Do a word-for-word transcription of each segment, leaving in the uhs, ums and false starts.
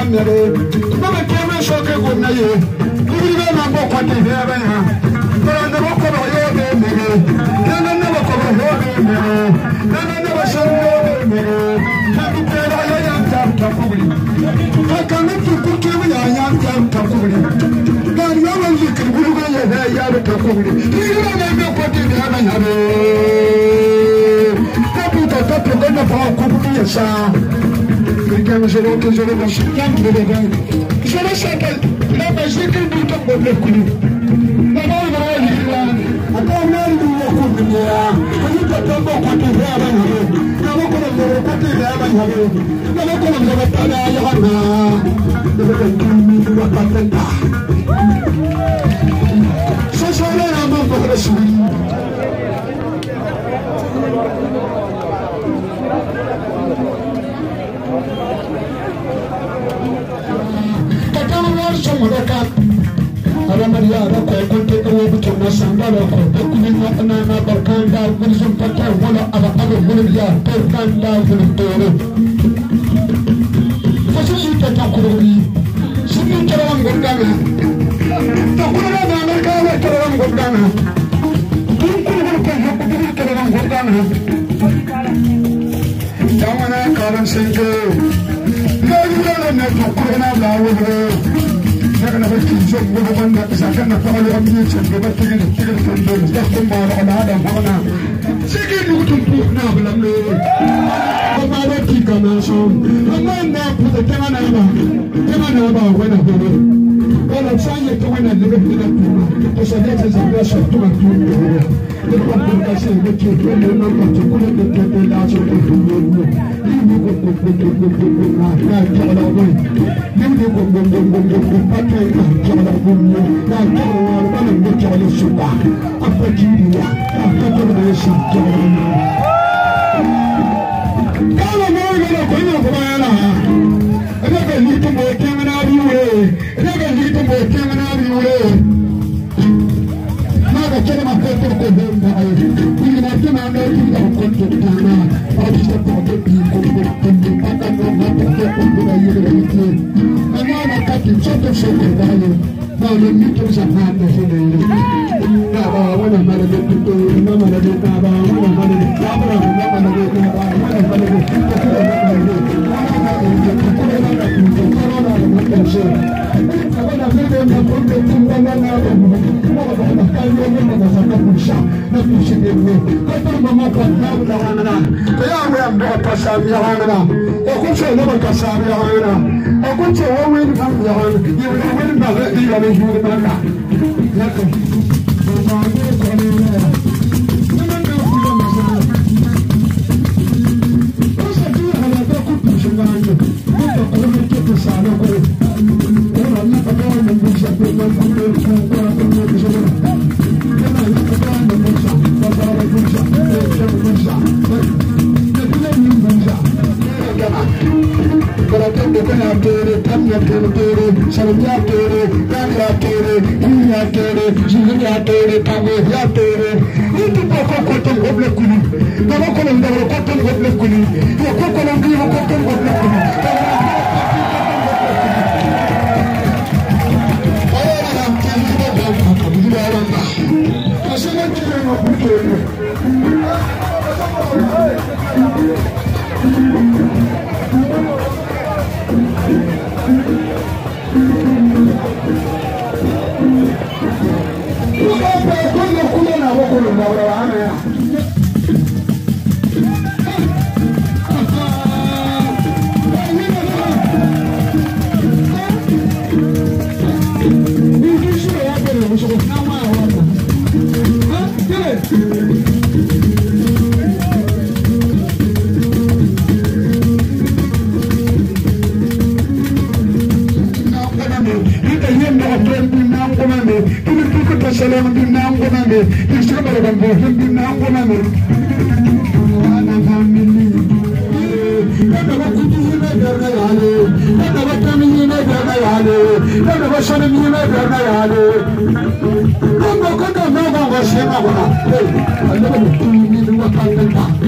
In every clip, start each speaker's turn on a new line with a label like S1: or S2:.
S1: mere no me keme so ke go na ye ni be na bo ko ti he ba ya pero no bo ko yo de mere no no no ko yo de mere no no no so yo de mere ha bi te ra ya ya ta ta ku ni ha ka me tu ku ke ya ya ta ta ku ni ga yo ma ji ke bu ga ya ya ya ta ku ni ni no me be ko ti he ba ya re ta pu ta ta ko na fa ku ku ya sa Quelqu'un je l'ai que je l'ai marché bien de l'éveil. Je le sais que la magie que nous tombe le cou. Maman va aller là. Attends, mais nous on coupe là. Quand tu tombe au côté de la main. Nous on commence au côté de la main. Nous on commence à parler à Yana. Nous on commence à parler à Ce soir-là, on va voir le sourire. Ada Maria ada ko ko te ko bu to na samba ko ko ni na na na barkan da bu zum patta wala ada ada bu ya barkan da bu to re ko su su ta ko ri su ni tarawang gondana to ko na na na ka na tarawang gondana kun kun ko ko ko ko tarawang gondana jamana karan senge na na na to ko na la wo أنا بس جم وبنا إذا كنا فعلوا أمنية جبت تجد تجد تندل تختم على هذا هنا سكين يقطن بوكنا بالأمير وما رأيك كمان شون أما نابود كمان أبا كمان أبا وين هو ولا ثانية كمان اللي بيحكي لك تصدق إذا شفت مكتوب هو تقول لك شيء بتشوف ولا ما تقول لك لا تقول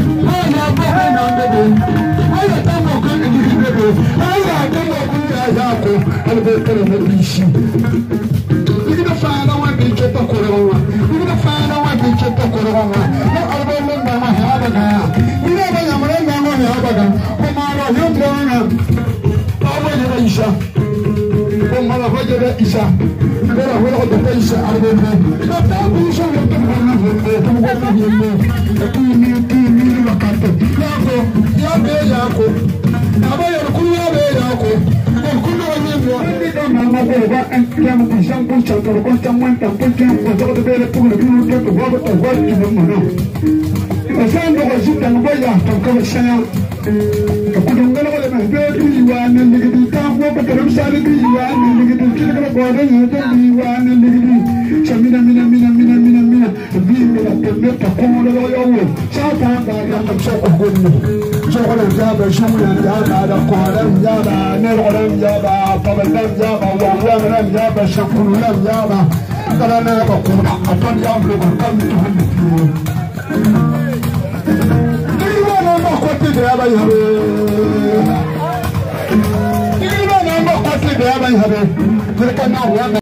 S1: I Ele veio pelo meu bicho. Ele não fala não é bicho, eu tô curando. Ele não fala não é bicho, eu tô curando. Não, eu vou lembrar uma reada, cara. E não vai lembrar uma reada, cara. Como a roda eu treino. Eu vou levar isso. Como a roda eu levar isso. Agora eu vou levar isso. Eu vou levar. Eu tô isso, eu tô curando. Eu tô curando. Eu tô indo, tô indo na carta. Yago, yago, yago. Abaya kulu yago, yago. Kulu yago. Ini kan nama berubah. Yang pisang pun cantor, pun campur, campur, campur. Kalau tu bela pun lebih mudah tu. Gua betul, gua cuma mana. Pasal tu kalau sudah nubaya, tak kau sayang. Aku dengar kalau macam tu iwan yang begitu. Kamu betul sekali tu iwan yang begitu. Kita kalau bodoh itu iwan yang begitu. Samina, mina, mina, mina, mina, mina. Bimila, bimila, tak kau ada yawo. Siapa yang tak sok gunu? Soalan jawab, soalan jawab, ada koran jawab, neroran jawab, tabaran jawab, wawaran jawab, syukuran jawab. Kerana apa kuna apa jawab lepas kami Tuhan itu. Ini mana nak kuat dia apa yang ada? Ini mana nak kuat dia apa yang ada? Mereka nak